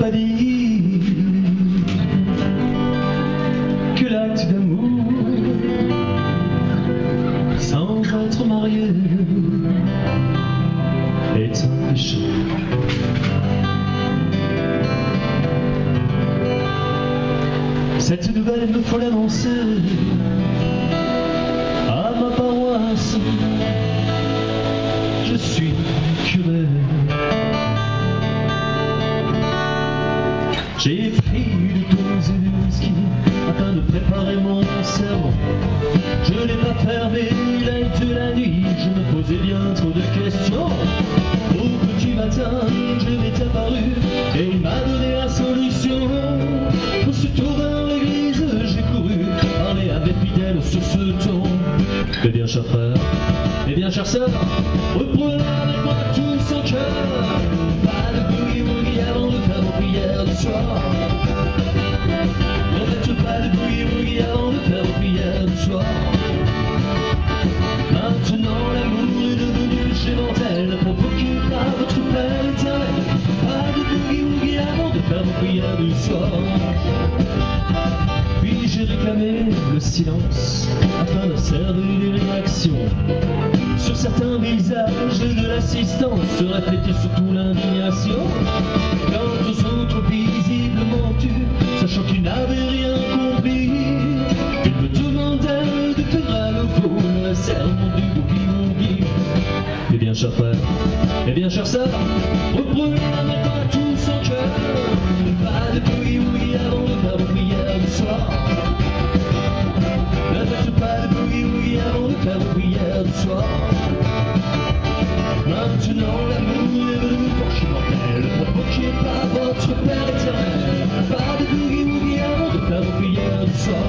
pas dit que l'acte d'amour sans être marié est un péché. Cette nouvelle, il me faut l'annoncer à ma paroisse. Je suis curé. J'ai pris du doses et du whisky afin de préparer mon serment. Je n'ai pas fermé l'œil de la nuit, je me posais bien trop de questions. Au petit matin, je m'est apparu et il m'a donné la solution. Aussitôt vers l'église, j'ai couru parler à mes fidèles sur ce ton. Eh bien, cher frère, eh bien, chère sœur, reprenez avec moi tout son cœur. Pas de boogie-woogie avant de faire vos prières du soir. Ne faites pas de boogie-woogie avant de faire vos prières du soir. Maintenant l'amour est devenu chez mortel, provoqué par votre Père éternel. Pas de boogie-woogie avant de faire vos prières du soir. Puis j'ai réclamé le silence afin d'observer les réactions. Sur certains visages de l'assistance se reflétait surtout l'indignation. Quant aux autres visiblement tus, sachant qu'ils n'avaient rien compris, ils me demandaient de faire à nouveau le serment du boogie-woogie. Eh bien, cher frère, eh bien, chère sœur, reprenez avec moi tout son cœur. Pas de boogie-woogie avant de faire vos prières du soir. Ne faites pas de boogie-woogie avant de faire vos prières du soir. Maintenant l'amour est venu pour chez mortel, provoqué par votre Père éternel. Pas de boogie-woogie avant de faire vos prières du soir.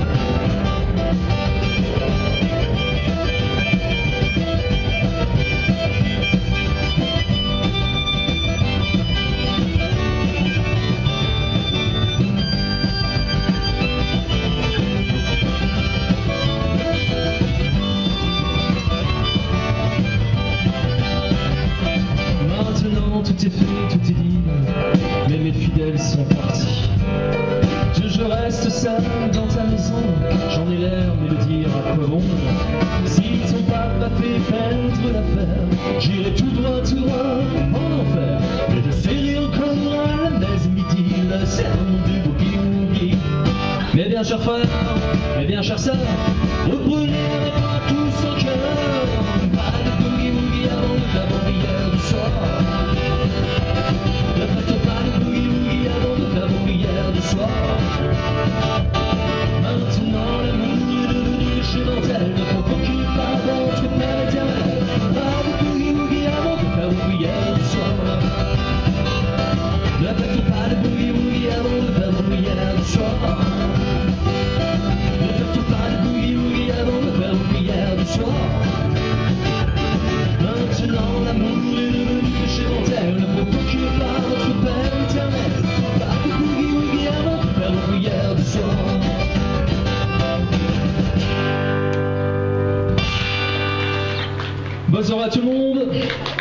Tout est fait, tout est dit, mais mes fidèles sont partis. Je reste seul dans ta maison, j'en ai l'air, mais le dire à quoi bon? Si ton pape m'a fait peindre l'affaire, j'irai tout droit en enfer. Et je serai encore à la messe midi, le serment du boogie-woogie. Mais bien, cher frère, mais bien, chère sœur, reprenez avec moi tout son cœur. Pas de boogie-woogie avant de faire vos prières du soir. Ne faites pas de boogie-woogie avant de faire vos prières du soir. Maintenant l'amour est devenu chez mortel, provoqué par votre Père éternel. Pas de boogie-woogie avant de faire vos prières du soir. Ne faites pas de boogie-woogie avant de faire vos prières du soir. Ne faites pas de boogie-woogie avant de faire vos prières du soir. Maintenant l'amour est devenu chez mortel, provoqué par votre Père éternel. Pas de boogie-woogie avant de faire vos prières du soir. Bonne soirée à tout le monde.